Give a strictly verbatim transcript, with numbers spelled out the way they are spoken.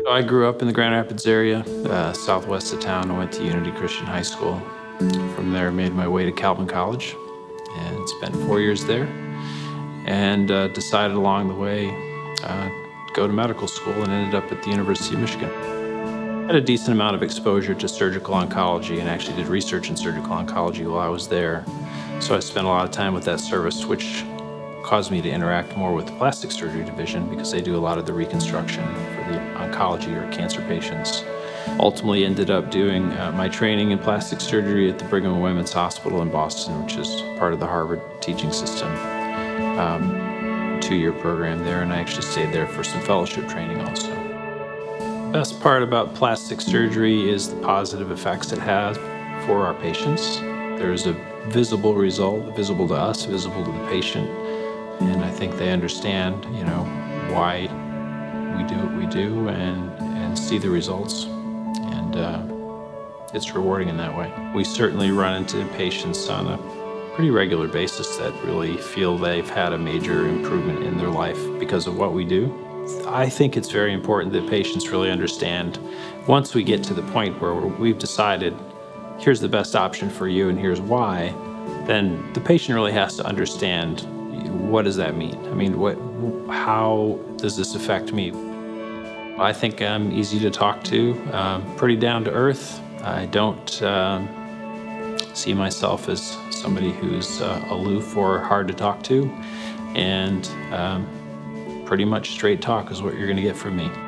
I grew up in the Grand Rapids area, uh, southwest of town. I went to Unity Christian High School. From there, I made my way to Calvin College and spent four years there, and uh, decided along the way uh, go to medical school, and ended up at the University of Michigan. I had a decent amount of exposure to surgical oncology and actually did research in surgical oncology while I was there. So I spent a lot of time with that service, which caused me to interact more with the plastic surgery division because they do a lot of the reconstruction for the oncology or cancer patients. Ultimately ended up doing uh, my training in plastic surgery at the Brigham and Women's Hospital in Boston, which is part of the Harvard teaching system. Um, two-year program there, and I actually stayed there for some fellowship training also. The best part about plastic surgery is the positive effects it has for our patients. There's a visible result, visible to us, visible to the patient, and I think they understand, you know, why we do what we do and, and see the results, and uh, it's rewarding in that way. We certainly run into patients on a pretty regular basis that really feel they've had a major improvement in their life because of what we do. I think it's very important that patients really understand, once we get to the point where we've decided, here's the best option for you and here's why, then the patient really has to understand, what does that mean? I mean, what, how does this affect me? I think I'm easy to talk to, um, pretty down to earth. I don't um, see myself as somebody who's uh, aloof or hard to talk to, and um, pretty much straight talk is what you're going to get from me.